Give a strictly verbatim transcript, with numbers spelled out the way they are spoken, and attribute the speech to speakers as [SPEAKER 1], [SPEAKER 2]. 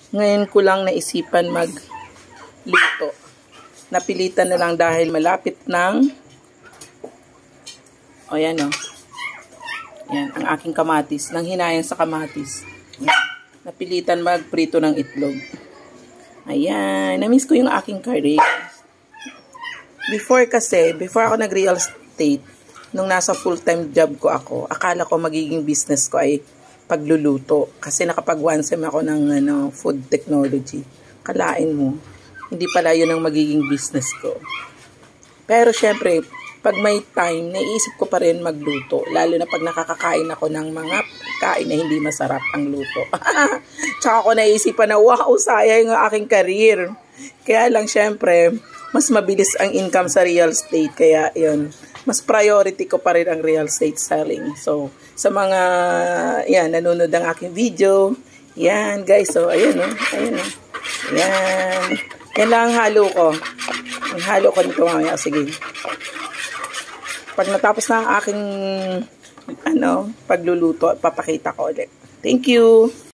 [SPEAKER 1] Ngayon ko lang naisipan magluto. Napilitan na lang dahil malapit ng o yan o. Yan, ang aking kamatis. Nang hinayang sa kamatis. Yan. Napilitan magprito ng itlog. Ayan. Namiss ko yung aking career. Before kasi, before ako nag-real estate, nung nasa full-time job ko ako, akala ko magiging business ko ay pagluluto. Kasi nakapag one sem ako ng ano, food technology. Kalain mo. Hindi pala yun ang magiging business ko. Pero syempre, pag may time, naiisip ko pa rin magluto. Lalo na pag nakakakain ako ng mga kain na hindi masarap ang luto. Tsaka ako naisipan na, wow, sayang ang aking career. Kaya lang syempre, mas mabilis ang income sa real estate. Kaya yun, mas priority ko pa rin ang real estate selling. So, sa mga, yan, nanonood ng aking video. Yan, guys. So, ayun, no? Ayun, no? Yan. Yan lang ang halo ko. Ang halo ko nito mamaya. Sige. Pag natapos na ang aking ano, pagluluto, papakita ko ulit. Thank you!